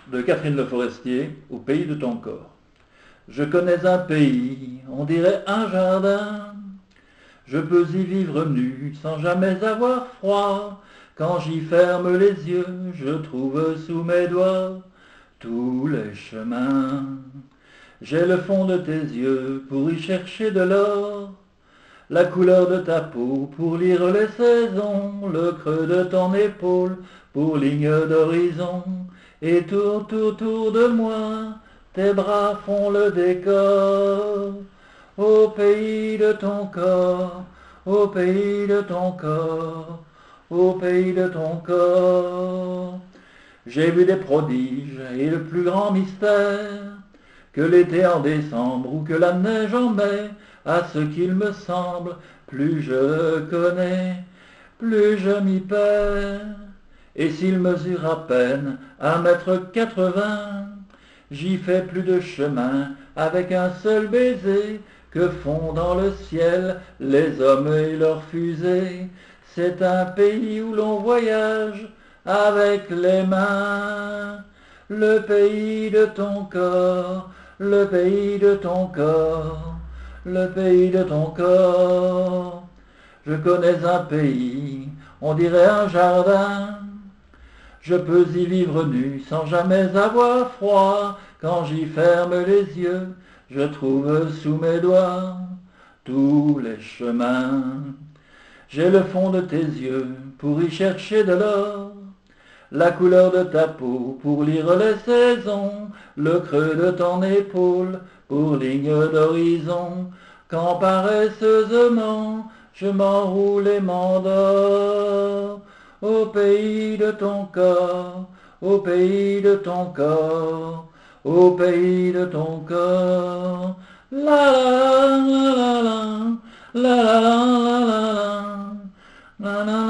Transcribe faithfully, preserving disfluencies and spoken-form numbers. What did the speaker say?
de Catherine Le Forestier, Au pays de ton corps. Je connais un pays, on dirait un jardin. Je peux y vivre nu, sans jamais avoir froid. Quand j'y ferme les yeux, je trouve sous mes doigts tous les chemins. J'ai le fond de tes yeux pour y chercher de l'or, la couleur de ta peau pour lire les saisons, le creux de ton épaule pour ligne d'horizon. Et tour, tour, tour de moi, tes bras font le décor. Au pays de ton corps, au pays de ton corps, au pays de ton corps. J'ai vu des prodiges et le plus grand mystère, que l'été en décembre ou que la neige en mai, à ce qu'il me semble, plus je connais, plus je m'y perds. Et s'il mesure à peine un mètre quatre-vingts, j'y fais plus de chemin avec un seul baiser que font dans le ciel les hommes et leurs fusées. C'est un pays où l'on voyage avec les mains, le pays de ton corps, le pays de ton corps, le pays de ton corps. Je connais un pays, on dirait un jardin. Je peux y vivre nu sans jamais avoir froid. Quand j'y ferme les yeux, je trouve sous mes doigts tous les chemins. J'ai le fond de tes yeux pour y chercher de l'or, la couleur de ta peau pour lire les saisons, le creux de ton épaule pour ligne d'horizon. Quand paresseusement je m'enroule et m'endors, au pays de ton corps, au pays de ton corps, au pays de ton corps. La la la la la la la la la la la la.